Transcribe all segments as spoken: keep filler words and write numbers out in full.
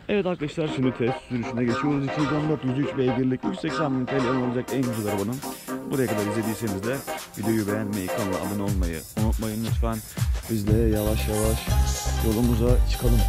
Evet arkadaşlar, şimdi test sürüşüne geçiyoruz. iki yüz on dört yüz üç beygirlik yüz seksen bin T L olacak en güzel arabanın. Buraya kadar izlediyseniz de videoyu beğenmeyi, kanala abone olmayı unutmayın lütfen. Biz de yavaş yavaş yolumuza çıkalım.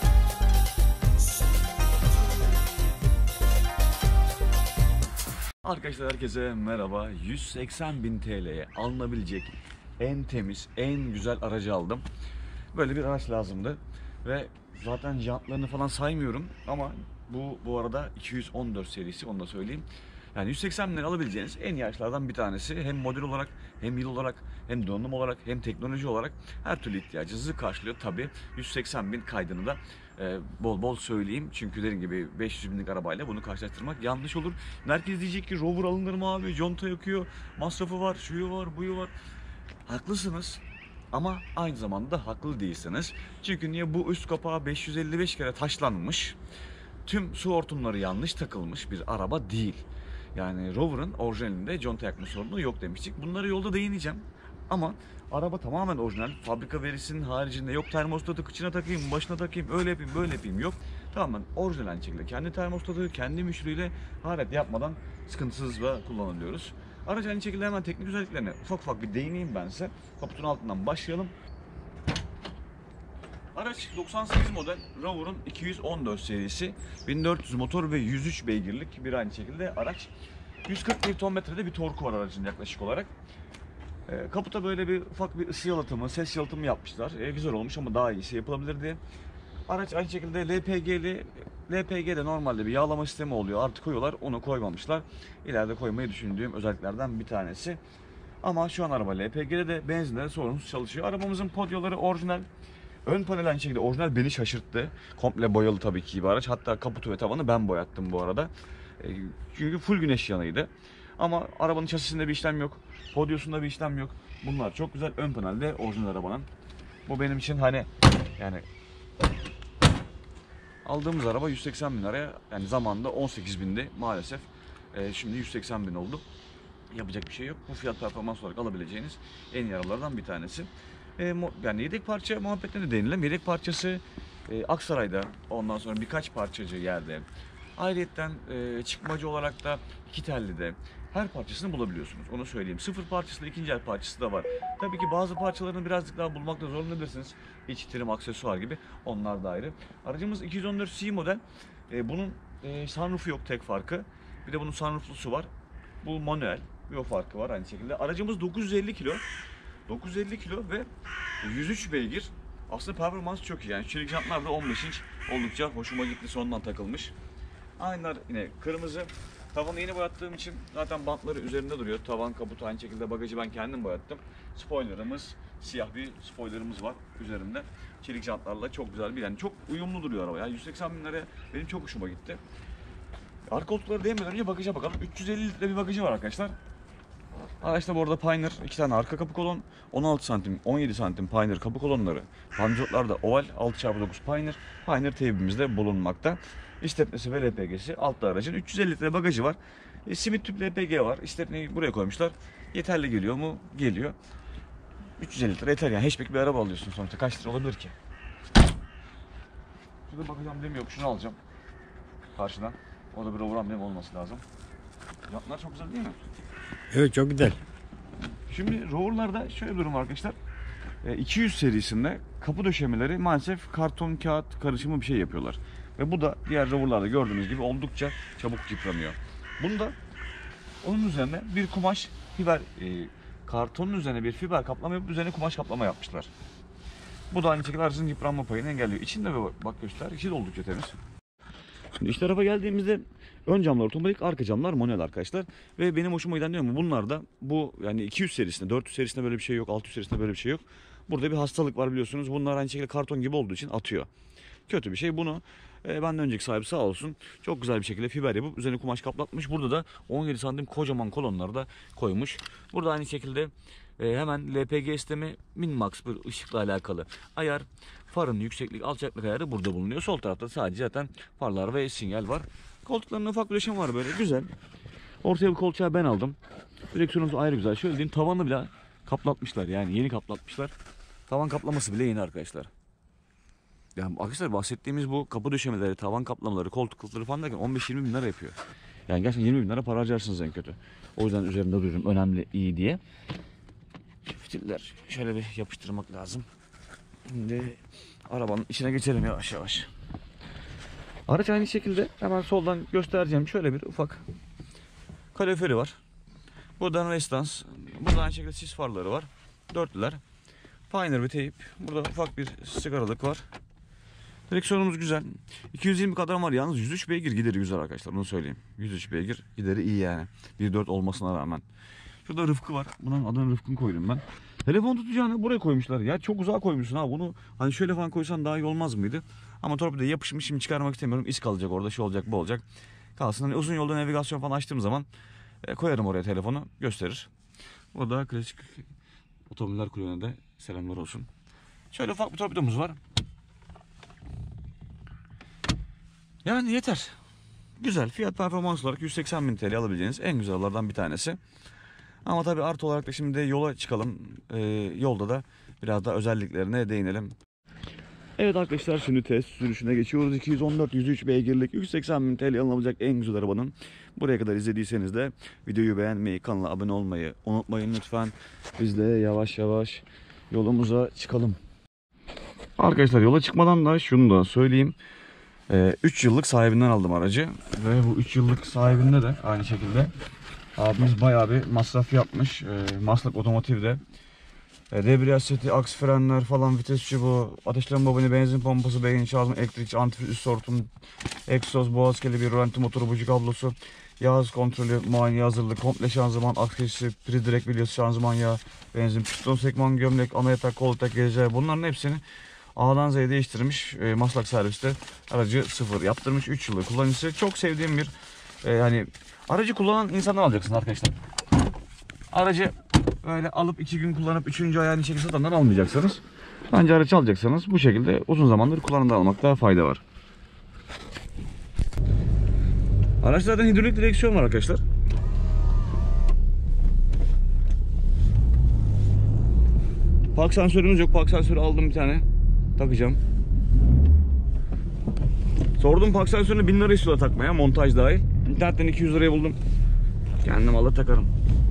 Arkadaşlar herkese merhaba. yüz seksen bin T L'ye alınabilecek en temiz, en güzel aracı aldım. Böyle bir araç lazımdı ve zaten jantlarını falan saymıyorum ama bu bu arada iki yüz on dört serisi, onu da söyleyeyim. Yani yüz seksen bin lira alabileceğiniz en iyi araçlardan bir tanesi. Hem model olarak, hem yıl olarak, hem donanım olarak, hem teknoloji olarak her türlü ihtiyacınızı karşılıyor. Tabii yüz seksen bin kaydını da e, bol bol söyleyeyim. Çünkü dediğim gibi beş yüz binlik arabayla bunu karşılaştırmak yanlış olur. Herkes diyecek ki Rover alınır mı abi? Conta yakıyor, masrafı var, şuyu var, buyu var. Haklısınız. Ama aynı zamanda da haklı değilsiniz. Çünkü niye? Bu üst kapağı beş yüz elli beş kere taşlanmış, tüm su hortumları yanlış takılmış bir araba değil. Yani Rover'ın orijinalinde conta yakma sorunu yok demiştik. Bunları yolda değineceğim. Ama araba tamamen orijinal. Fabrika verisinin haricinde yok termostatı kıçına takayım, başına takayım, öyle yapayım, böyle yapayım, yok. Tamamen orijinal şekilde kendi termostatı, kendi müşteriyle hararet yapmadan sıkıntısız ve kullanılıyoruz. Araç aynı şekilde hemen teknik özelliklerine ufak ufak bir değineyim ben size. Kaputun altından başlayalım. Araç doksan sekiz model Rover'ın iki yüz on dört serisi, bin dört yüz motor ve yüz üç beygirlik bir aynı şekilde araç. yüz kırk Newton metrede bir torku var aracın yaklaşık olarak. E, kaputa böyle bir ufak bir ısı yalıtımı, ses yalıtımı yapmışlar. E, güzel olmuş ama daha iyisi yapılabilirdi. Araç aynı şekilde L P G'li, L P G'de normalde bir yağlama sistemi oluyor. Artık koyuyorlar, onu koymamışlar. İleride koymayı düşündüğüm özelliklerden bir tanesi. Ama şu an araba L P G'de de benzinle sorunsuz çalışıyor. Arabamızın podyoları orijinal. Ön panel aynı şekilde orijinal, beni şaşırttı. Komple boyalı tabii ki bir araç. Hatta kaputu ve tavanı ben boyattım bu arada. E, çünkü full güneş yanıydı. Ama arabanın şasisinde bir işlem yok. Podyosunda bir işlem yok. Bunlar çok güzel. Ön panelde orijinal arabanın. Bu benim için hani yani aldığımız araba yüz seksen bin liraya, yani zamanında on sekiz bindi maalesef. E, şimdi yüz seksen bin oldu. Yapacak bir şey yok. Bu fiyat performans olarak alabileceğiniz en iyi arabalardan bir tanesi. E, yani yedek parça muhabbetine de değinelim. Yedek parçası e, Aksaray'da, ondan sonra birkaç parçacı yerde. Ayrıyeten e, çıkmacı olarak da iki tellide her parçasını bulabiliyorsunuz. Onu söyleyeyim. Sıfır parçası da, ikinci el parçası da var. Tabii ki bazı parçalarını birazcık daha bulmakta zorlanabilirsiniz. İç trim, aksesuar gibi, onlar da ayrı. Aracımız iki yüz on dört C model. E, bunun e, sunroofu yok, tek farkı. Bir de bunun sunrooflusu var. Bu manuel. Bir o farkı var aynı şekilde. Aracımız dokuz yüz elli kilo. dokuz yüz elli kilo ve yüz üç beygir. Aslında performans çok iyi. Yani çelik jantlar da on beş inç, oldukça hoşuma gitti, sondan takılmış. Aynalar yine kırmızı. Tavanı yeni boyattığım için zaten bantları üzerinde duruyor. Tavan, kaputu aynı şekilde, bagajı ben kendim boyattım. Spoilerımız, siyah bir spoilerımız var üzerinde. Çelik jantlarla çok güzel bir, yani çok uyumlu duruyor araba. Yani yüz seksen bin liraya benim çok hoşuma gitti. Arka koltukları değinmeden önce bagaja bakalım. üç yüz elli litre bir bagajı var arkadaşlar. Araçta bu arada Pioneer, iki tane arka kapı kolon, on altı santim, on yedi santim Pioneer kapı kolonları. Panjotlarda oval, altı çarpı dokuz Pioneer. Pioneer teybimizde bulunmakta. İstepnesi ve L P G'si altta aracın. üç yüz elli litre bagajı var. E, simit tüp L P G var. İstepneyi buraya koymuşlar. Yeterli geliyor mu? Geliyor. üç yüz elli litre yeter yani. Hatchback bir araba alıyorsun sonuçta. Kaç lira olabilir ki? Şurada bakacağım demiyor. Şunu alacağım. Karşıdan. O da bir Rover amblemi olması lazım. Jantlar çok güzel değil mi? Evet, çok güzel. Şimdi Rover'larda şöyle bir durum var arkadaşlar. iki yüz serisinde kapı döşemeleri maalesef karton kağıt karışımı bir şey yapıyorlar. Ve bu da diğer Rover'larda gördüğünüz gibi oldukça çabuk yıpranıyor. Bunda onun üzerine bir kumaş fiber, e, kartonun üzerine bir fiber kaplama yapıp üzerine kumaş kaplama yapmışlar. Bu da aynı şekilde aracın yıpranma payını engelliyor. İçinde bir bak göster, içi de oldukça temiz. Şimdi iç tarafa geldiğimizde ön camlar otomatik, arka camlar manuel arkadaşlar. Ve benim hoşuma giden diyor mu? Bunlar da bu yani iki yüz serisinde, dört yüz serisinde böyle bir şey yok, altı yüz serisinde böyle bir şey yok. Burada bir hastalık var biliyorsunuz. Bunlar aynı şekilde karton gibi olduğu için atıyor. Kötü bir şey. Bunu e, benden önceki sahibi sağ olsun çok güzel bir şekilde fiber yapıp üzerine kumaş kaplatmış. Burada da on yedi santim kocaman kolonları da koymuş. Burada aynı şekilde e, hemen L P G sistemi, Minmax bir ışıkla alakalı ayar. Farın yükseklik, alçaklık ayarı burada bulunuyor. Sol tarafta sadece zaten farlar ve sinyal var. Koltuklarında ufak bir döşeme var böyle güzel. Ortaya bir kolçağı ben aldım. Direksiyonumuz ayrı güzel. Şöyle diyeyim, tavanı bile kaplatmışlar, yani yeni kaplatmışlar. Tavan kaplaması bile yeni arkadaşlar. Yani arkadaşlar bahsettiğimiz bu kapı döşemeleri, tavan kaplamaları, koltuk kılıfları falan derken on beş yirmi bin lira yapıyor. Yani gerçekten yirmi bin lira para harcarsınız en kötü. O yüzden üzerinde duruyorum, önemli, iyi diye. Fitiller şöyle bir yapıştırmak lazım. Şimdi arabanın içine geçelim yavaş yavaş. Araç aynı şekilde hemen soldan göstereceğim. Şöyle bir ufak kaloriferi var. Buradan restans. Burada aynı şekilde sis farları var. Dörtlüler. Pioneer bir teyip. Burada ufak bir sigaralık var. Direksiyonumuz güzel. iki yüz yirmi kadar var yalnız yüz üç beygir gideri güzel arkadaşlar, onu söyleyeyim. yüz üç beygir gideri iyi yani. bir nokta dört olmasına rağmen. Şurada Rıfkı var. Bunun adını Rıfkı'nı koydum ben. Telefon tutacağını buraya koymuşlar. Ya çok uzağa koymuşsun ha. Bunu hani şöyle falan koysan daha iyi olmaz mıydı? Ama torpidoya yapışmış, şimdi çıkarmak istemiyorum. İz kalacak orada, şu olacak, bu olacak. Kalsın. Hani uzun yolda navigasyon falan açtığım zaman e, koyarım oraya telefonu, gösterir. Burada klasik otomobiller kulübüne de selamlar olsun. Şöyle ufak bir torpidomuz var. Yani yeter. Güzel. Fiyat performans olarak yüz seksen bin T L alabileceğiniz en güzellerden bir tanesi. Ama tabii artı olarak da şimdi yola çıkalım. Ee, yolda da biraz daha özelliklerine değinelim. Evet arkadaşlar, şimdi test sürüşüne geçiyoruz. iki yüz on dört yüz üç beygirlik yüz seksen bin T L alınabilecek en güzel arabanın. Buraya kadar izlediyseniz de videoyu beğenmeyi, kanala abone olmayı unutmayın lütfen. Biz de yavaş yavaş yolumuza çıkalım. Arkadaşlar yola çıkmadan da şunu da söyleyeyim. üç yıllık sahibinden aldım aracı. Ve bu üç yıllık sahibinde de aynı şekilde abimiz bayağı bir masraf yapmış. E, Maslak Otomotiv'de. E, debriyaj seti, aks frenler falan, vites çubuğu, ateşleme bobini, benzin pompası, beyin şarjı, elektrik, antifriz, üst hortum, egzoz, boğaz kelebeği, rölanti motoru, buji kablosu, yağ hız kontrolü, muayene hazırlık, komple şanzıman, aksesuarı, pri direkt bilyası, şanzıman yağı, benzin, piston, sekman, gömlek, ana yatak, kol yatak, gece, bunların hepsini A'dan Z'ye değiştirmiş. E, Maslak serviste aracı sıfır yaptırmış. üç yıllık kullanıcısı. Çok sevdiğim bir e, hani aracı kullanan insanlar alacaksın arkadaşlar. Aracı öyle alıp iki gün kullanıp üçüncü ay aynı şekilde satandan almayacaksınız. Bence araç alacaksanız bu şekilde uzun zamandır kullanımda almakta fayda var. Araçlardan hidrolik direksiyon var arkadaşlar. Park sensörümüz yok. Park sensörü aldım bir tane. Takacağım. Sordum park sensörünü bin lira istiyorlar takmaya, montaj dahil. İnternetten iki yüz liraya buldum. Kendim alır takarım.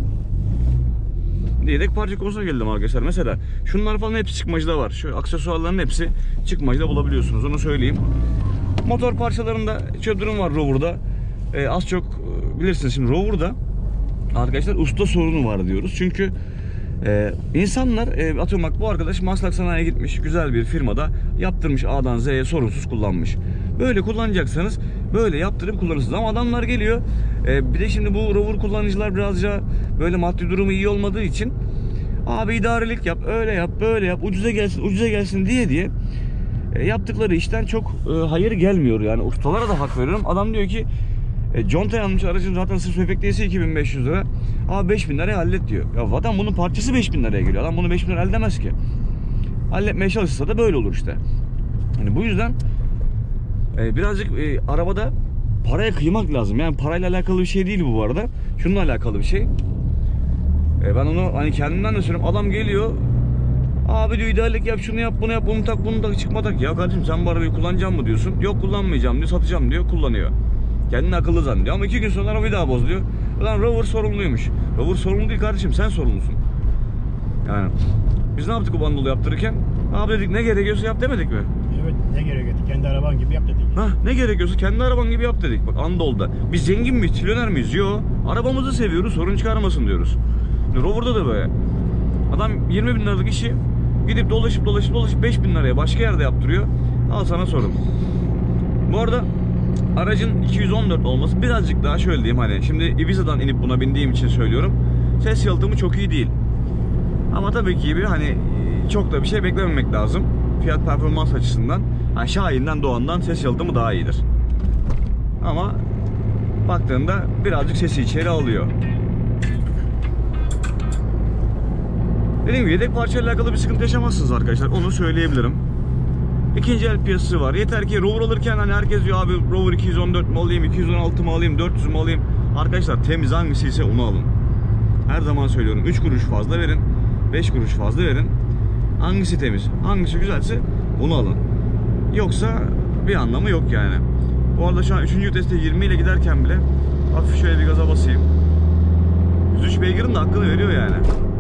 Yedek parça konusuna geldim arkadaşlar. Mesela şunlar falan hepsi çıkmacıda var. Şöyle aksesuarların hepsi çıkmacıda bulabiliyorsunuz, onu söyleyeyim. Motor parçalarında şöyle durum var Rover'da. Ee, az çok bilirsiniz şimdi Rover'da arkadaşlar usta sorunu var diyoruz. Çünkü Ee, insanlar e, atıyorum bak, bu arkadaş Maslak Sanayi'ye gitmiş, güzel bir firmada yaptırmış, A'dan Z'ye sorunsuz kullanmış. Böyle kullanacaksanız böyle yaptırıp kullanırsınız. Ama adamlar geliyor e, bir de şimdi bu Rover kullanıcılar birazca böyle maddi durumu iyi olmadığı için abi idarelik yap, öyle yap, böyle yap, ucuza gelsin ucuza gelsin diye diye e, yaptıkları işten çok e, hayır gelmiyor. Yani ustalara da hak veriyorum. Adam diyor ki E, conta yanmış, aracın zaten sırf söpekliyesi iki bin beş yüz lira. Abi beş bin liraya hallet diyor. Ya zaten bunun parçası beş bin liraya geliyor. Adam bunu beş bin liraya halledemez ki. Halletmeye çalışırsa da böyle olur işte. Yani bu yüzden e, birazcık e, arabada paraya kıymak lazım. Yani parayla alakalı bir şey değil bu bu arada. Şununla alakalı bir şey. E, ben onu hani kendimden de söylüyorum. Adam geliyor. Abi diyor ideallik yap, şunu yap, bunu yap, bunu tak, bunu tak, çıkma tak. Ya kardeşim sen bu arabayı kullanacağım mı diyorsun. Yok kullanmayacağım diyor, satacağım diyor, kullanıyor. Kendini akıllı zannediyor ama iki gün sonra arabayı daha bozuluyor. Ulan Rover sorumluymuş. Rover sorumlu değil kardeşim, sen sorumlusun. Yani biz ne yaptık bu bandolu yaptırırken? Abi dedik ne gerekiyorsa yap demedik mi? Evet, ne gerekiyorsa kendi araban gibi yap dedik. Hah, ne gerekiyorsa kendi araban gibi yap dedik. Bak Andol'da. Biz zengin miyiz, trilyoner miyiz? Yo. Arabamızı seviyoruz, sorun çıkarmasın diyoruz. Rover'da da böyle. Adam yirmi bin liralık işi gidip dolaşıp dolaşıp dolaşıp beş bin liraya başka yerde yaptırıyor. Al sana sorun. Bu arada aracın iki yüz on dört olması birazcık daha şöyle diyeyim, hani şimdi Ibiza'dan inip buna bindiğim için söylüyorum. Ses yalıtımı çok iyi değil. Ama tabii ki bir hani çok da bir şey beklememek lazım. Fiyat performans açısından. Yani Şahin'den Doğan'dan ses yalıtımı daha iyidir. Ama baktığında birazcık sesi içeri alıyor. Dediğim gibi yedek parçayla alakalı bir sıkıntı yaşamazsınız arkadaşlar. Onu söyleyebilirim. İkinci el piyasası var. Yeter ki Rover alırken hani herkes diyor abi Rover iki yüz on dört mü alayım, iki yüz on altı mı alayım, dört yüz mü alayım. Arkadaşlar temiz hangisi ise onu alın. Her zaman söylüyorum, üç kuruş fazla verin, beş kuruş fazla verin. Hangisi temiz, hangisi güzelse onu alın. Yoksa bir anlamı yok yani. Bu arada şu an üçüncü viteste yirmi ile giderken bile hafif şöyle bir gaza basayım. yüz üç beygirin de hakkını veriyor yani.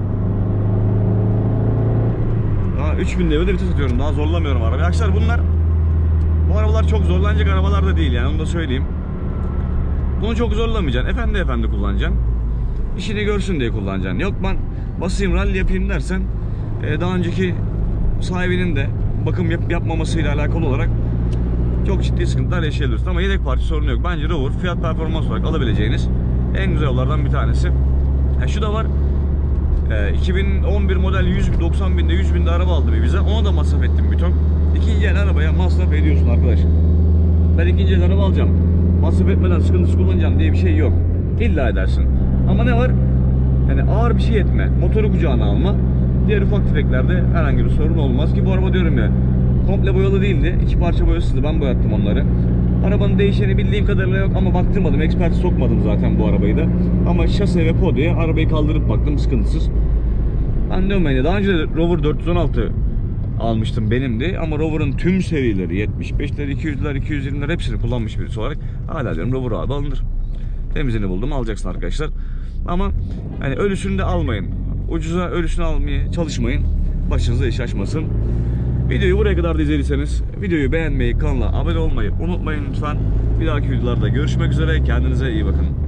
Daha üç bin devirde vites atıyorum. Daha zorlamıyorum arabayı. Arkadaşlar bunlar, bu arabalar çok zorlanacak arabalar da değil yani, onu da söyleyeyim. Bunu çok zorlamayacaksın. Efendi efendi kullanacaksın. İşini görsün diye kullanacaksın. Yok ben basayım rally yapayım dersen daha önceki sahibinin de bakım yap yapmamasıyla alakalı olarak çok ciddi sıkıntılar yaşayabilirsin. Ama yedek parça sorunu yok. Bence Rover fiyat performans olarak alabileceğiniz en güzel yollardan bir tanesi. Ha, şu da var. E, iki bin on bir model yüz doksan binde yüz binde araba aldı bir bize. Ona da masraf ettim bir ton. İkinci el arabaya masraf ediyorsun arkadaş. Ben ikinci el araba alacağım, masraf etmeden sıkıntısı kullanacağım diye bir şey yok. İlla edersin. Ama ne var? Yani ağır bir şey etme. Motoru kucağına alma. Diğer ufak tefeklerde herhangi bir sorun olmaz ki bu araba diyorum ya, komple boyalı değildi. İki parça boyasızdı. Ben boyattım onları. Arabanın değişeni bildiğim kadarıyla yok ama baktırmadım. Expert sokmadım zaten bu arabayı da. Ama şase ve podeye arabayı kaldırıp baktım, sıkıntısız. Ben diyorum yani daha önce de Rover dört yüz on altı almıştım, benimdi. Ama Rover'ın tüm serileri yetmiş beşler, iki yüzler, iki yüz yirmiler hepsini kullanmış birisi olarak hala diyorum Rover abi alınır. Temizini buldum, alacaksın arkadaşlar. Ama hani ölüsünü de almayın. Ucuza ölüsünü almaya çalışmayın. Başınıza iş açmasın. Videoyu buraya kadar da izlediyseniz videoyu beğenmeyi, kanala abone olmayı unutmayın lütfen. Bir dahaki videolarda görüşmek üzere. Kendinize iyi bakın.